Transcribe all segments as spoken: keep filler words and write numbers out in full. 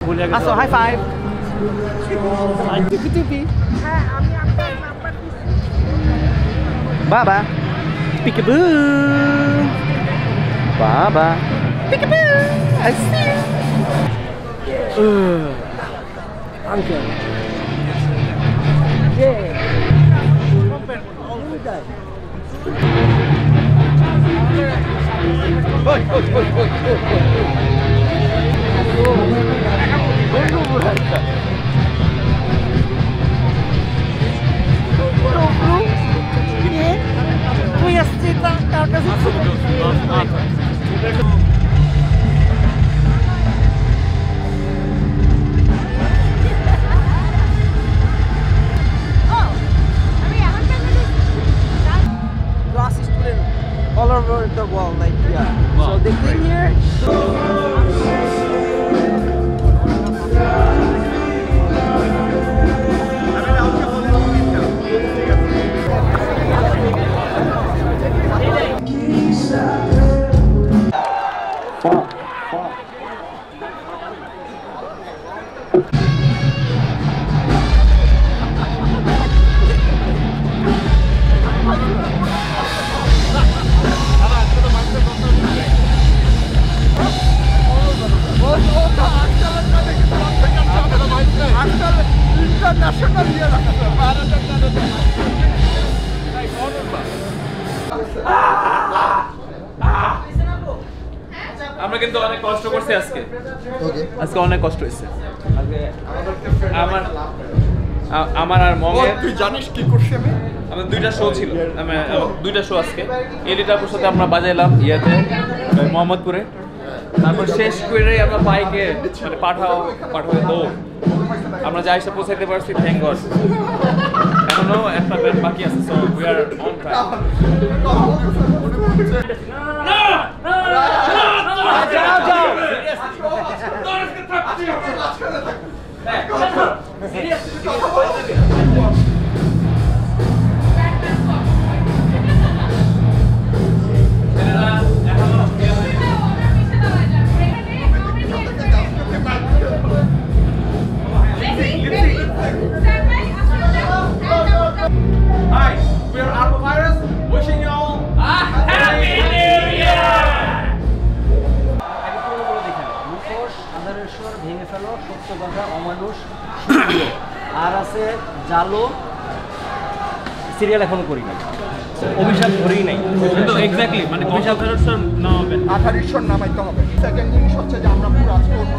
ভুলে গেছি আসো হাই ফাইভ হাই টিপি টিপি হ্যাঁ আমি আপনার নাম্বার দিচ্ছি বাবা পিকাবু বাবা peekaboo I see you uncle Oi, oi, oi, oi, oi, oi. Bolu buradan. Dobro. Nie? Tu jest ta taka all over the wall, like yeah. Wow. So they came here. আমরা কিন্তু অনেক কষ্ট করছি আজকে ওকে আজকে অনেক কষ্ট হইছে আমার আমার আর মমের তুই জানিস কি করছি আমি আমাদের দুইটা শো ছিল আমি দুইটা শো আজকে এলিটাপুর সাথে আমরা বাজাইলাম ইয়াতে মোহাম্মদপুরে তারপর শেষ করে আমরা বাইকে মানে পাঠাও পাঠাও তো আমরা যা এসে পৌঁছাইতে পারছি থ্যাংক গড এখনো একটা ব্যান্ড বাকি আছে so we are on track যাও যাও Hi, we are ARBOVIRUS wishing you all a happy new year. মুখোশ আধারেশ্বর ভেঙে ফেলো সত্য কথা অমানুষ আর আছে জালো সিরিয়াল এখনো করি না অভিশাপ ধরেই নাই কিন্তু এক্স্যাক্টলি মানে অভিশাপ ধরার নাম হবে আধারিশ্বর নামাইতে হবে সেকেন্ড জিনিস হচ্ছে যে আমরা পুরো আজ করব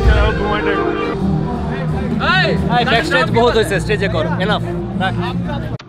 ব্যাক স্টেজ বহুত হয়েছে স্টেজে কর এনাফ